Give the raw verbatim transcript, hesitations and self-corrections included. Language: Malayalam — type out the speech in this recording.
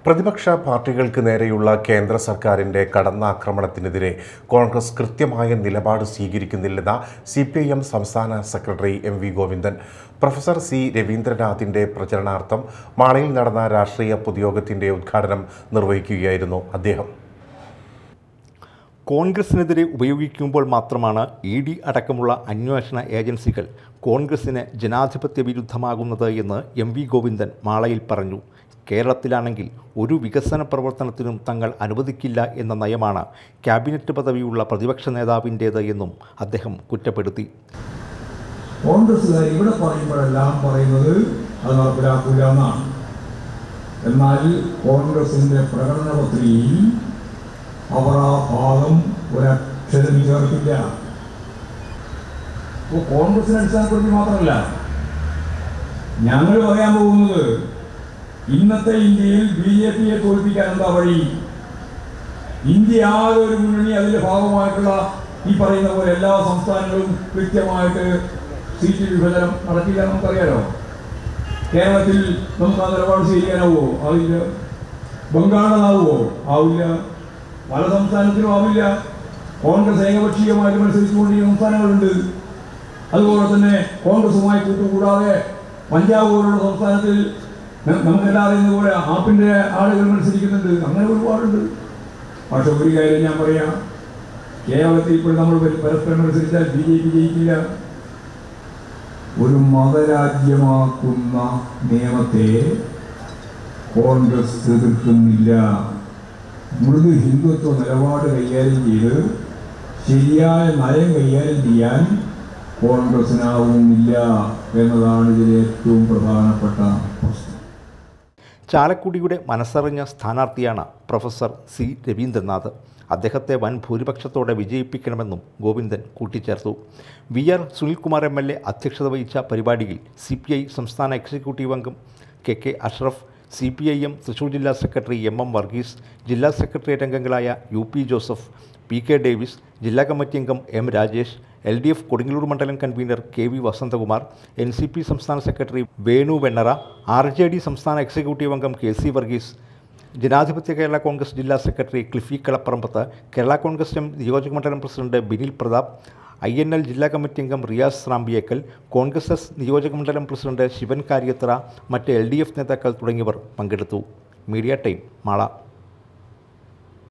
പ്രതിപക്ഷ പാർട്ടികൾക്ക് നേരെയുള്ള കേന്ദ്ര സർക്കാരിൻ്റെ കടന്നാക്രമണത്തിനെതിരെ കോൺഗ്രസ് കൃത്യമായ നിലപാട് സ്വീകരിക്കുന്നില്ലെന്ന സി പി ഐ എം സംസ്ഥാന secretary M V Govindan. Professor C രവീന്ദ്രനാഥിൻ്റെ പ്രചരണാർത്ഥം മാളയിൽ നടന്ന രാഷ്ട്രീയ പൊതുയോഗത്തിൻ്റെ ഉദ്ഘാടനം നിർവഹിക്കുകയായിരുന്നു അദ്ദേഹം. കോൺഗ്രസിനെതിരെ ഉപയോഗിക്കുമ്പോൾ മാത്രമാണ് ഇ ഡി അടക്കമുള്ള അന്വേഷണ ഏജൻസികൾ കോൺഗ്രസിന് ജനാധിപത്യ വിരുദ്ധമാകുന്നത് എന്ന് എം വി ഗോവിന്ദൻ മാളയിൽ പറഞ്ഞു. കേരളത്തിലാണെങ്കിൽ ഒരു വികസന പ്രവർത്തനത്തിനും തങ്ങൾ അനുവദിക്കില്ല എന്ന നയമാണ് ക്യാബിനറ്റ് പദവിയുള്ള പ്രതിപക്ഷ നേതാവിൻ്റേത് എന്നും അദ്ദേഹം കുറ്റപ്പെടുത്തി. കോൺഗ്രസ്സുകാർ ഇവിടെ പറയുമ്പോഴെല്ലാം പറയുന്നത് അത് നടപ്പിലാക്കില്ല എന്നാണ്. എന്നാൽ കോൺഗ്രസിൻ്റെ പ്രകടന പത്രികയിൽ അവർ ആ ഭാഗം ഒരക്ഷരം ചേർത്തില്ല. ഇപ്പോൾ കോൺഗ്രസിനെ അടിസ്ഥാനപ്പെടുത്തി മാത്രമല്ല ഞങ്ങൾ പറയാൻ പോകുന്നത്, ഇന്നത്തെ ഇന്ത്യയിൽ ബി ജെ പിയെ തോൽപ്പിക്കാൻ എന്താ വഴി? ഇന്ത്യ ആകെ ഒരു മുന്നണി, അതിൻ്റെ ഭാഗമായിട്ടുള്ള ഈ പറയുന്ന പോലെ എല്ലാ സംസ്ഥാനങ്ങളും കൃത്യമായിട്ട് സീറ്റ് വിഭജനം നടക്കില്ല. നമുക്കറിയാലോ, കേരളത്തിൽ നമുക്ക് ആ നിലപാട് സ്വീകരിക്കാനാവുമോ? ആവില്ല. ബംഗാളിനാവുമോ? ആവില്ല. പല സംസ്ഥാനത്തിനും ആവില്ല. കോൺഗ്രസ് ഏകപക്ഷീയമായിട്ട് മത്സരിച്ചുകൊണ്ടിരിക്കുന്ന സംസ്ഥാനങ്ങളുണ്ട്. അതുപോലെ തന്നെ കോൺഗ്രസുമായി കൂട്ടുകൂടാതെ പഞ്ചാബ് പോലുള്ള സംസ്ഥാനത്തിൽ നമുക്കെല്ലാവരും പോലെ ആപ്പിൻ്റെ ആളുകൾ മത്സരിക്കുന്നുണ്ട്. അങ്ങനെ ഒരുപാടുണ്ട്. പക്ഷെ ഒരു കാര്യം ഞാൻ പറയാം, കേരളത്തിൽ ഇപ്പോൾ നമ്മൾ പരസ്പരം മത്സരിച്ചാൽ ബി ജെ പി ജയിക്കില്ല. ഒരു മതരാജ്യമാക്കുന്ന നിയമത്തെ കോൺഗ്രസ് എതിർക്കുന്നില്ല. മൃദു ഹിന്ദുത്വ നിലപാട് കൈകാര്യം ചെയ്ത് ശരിയായ നയം കൈകാര്യം ചെയ്യാൻ കോൺഗ്രസിനാവുന്നില്ല എന്നതാണ് ഇതിലെ ഏറ്റവും പ്രധാനപ്പെട്ട പ്രശ്നം. ചാലക്കുടിയുടെ മനസ്സറിഞ്ഞ സ്ഥാനാർത്ഥിയാണ് പ്രൊഫസർ സി രവീന്ദ്രനാഥ്. അദ്ദേഹത്തെ വൻ ഭൂരിപക്ഷത്തോടെ വിജയിപ്പിക്കണമെന്നും ഗോവിന്ദൻ കൂട്ടിച്ചേർത്തു. V R Sunilkumar M L A അധ്യക്ഷത വഹിച്ച പരിപാടിയിൽ സി പി ഐ സംസ്ഥാന എക്സിക്യൂട്ടീവ് അംഗം K K Ashraf, C P I M Thrissur ജില്ലാ സെക്രട്ടറി എം എം വർഗീസ്, ജില്ലാ സെക്രട്ടേറിയറ്റ് അംഗങ്ങളായ U P Joseph, P K Davis, ജില്ലാ കമ്മിറ്റി അംഗം M Rajesh, L D F Kodungallur മണ്ഡലം convener K V Vasanthakumar, N C P സംസ്ഥാന secretary Venu Vennara, R J D സംസ്ഥാന എക്സിക്യൂട്ടീവ് അംഗം കെ സി വർഗീസ്, ജനാധിപത്യ കേരള കോൺഗ്രസ് ജില്ലാ സെക്രട്ടറി ക്ലിഫി കളപ്പറമ്പത്ത്, കേരള കോൺഗ്രസ് എം നിയോജക മണ്ഡലം president Binil Prathap, I N L ജില്ലാ കമ്മിറ്റി അംഗം റിയാസ് റാംബിയേക്കൽ, കോൺഗ്രസ് എസ് നിയോജക മണ്ഡലം പ്രസിഡന്റ് ശിവൻ കാര്യത്ര, മറ്റ് എൽ ഡി എഫ് നേതാക്കൾ തുടങ്ങിയവർ പങ്കെടുത്തു. Media time, Mala.